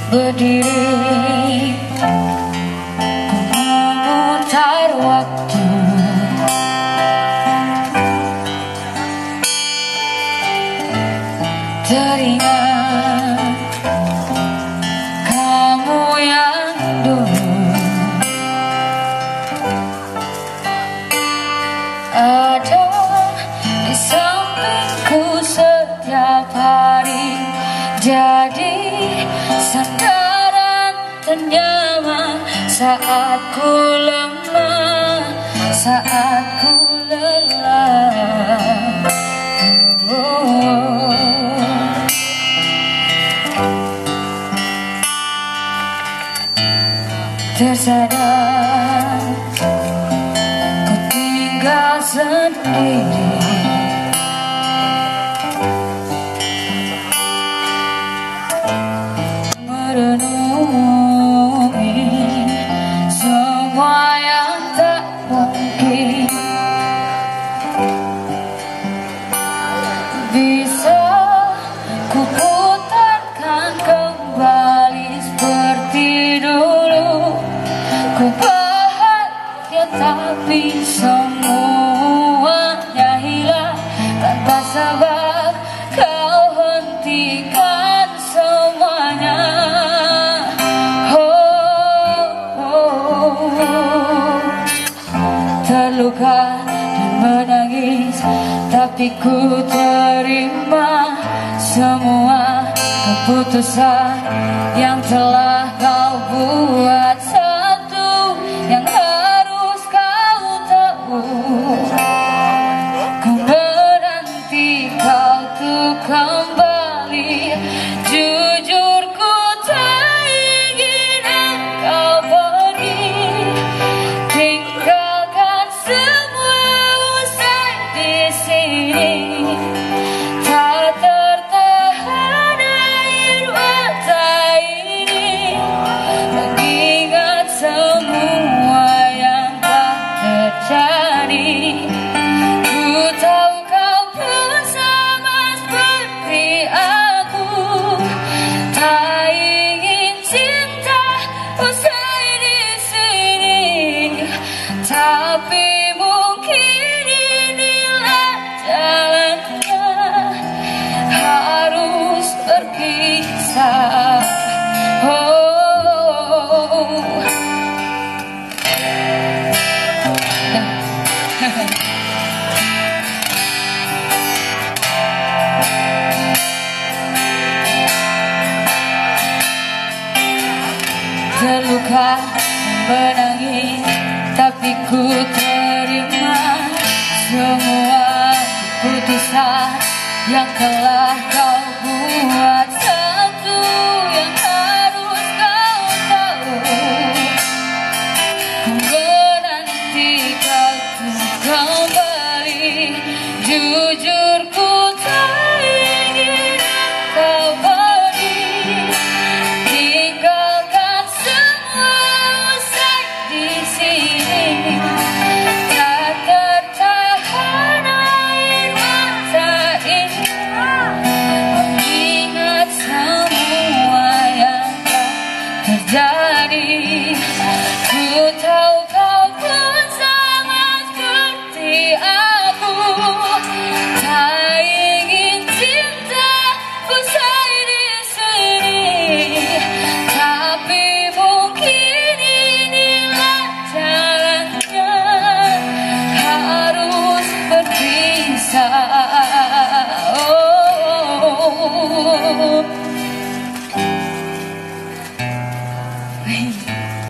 berdiri, ku memutar waktu. Teringat kamu yang dulu ada di sampingku setiap hari, jadi sandaran ternyaman saat ku lemah, saat ku lelah. Tersadar ku tinggal sendiri, merenungi semua yang tak mungkin bisa ku putarkan kembali seperti dulu. Ku bahagia tapi semuanya hilang tanpa sebab. Kau hentikan semuanya. Terluka dan menangis, tapi ku terima semua keputusan yang telah kau buat. Yang harus kau tahu, ku menanti kau tuh kembali. Jujur ku tak ingin engkau pergi, tinggalkan semua usai di sini. Tak tertahan air mata ini mengingat semua jadi. Ku tahu kau pun sama seperti aku, tak ingin cinta usai di sini, tapi mungkin inilah jalannya, harus berpisah. Terluka menangis, tapi ku terima semua keputusan yang telah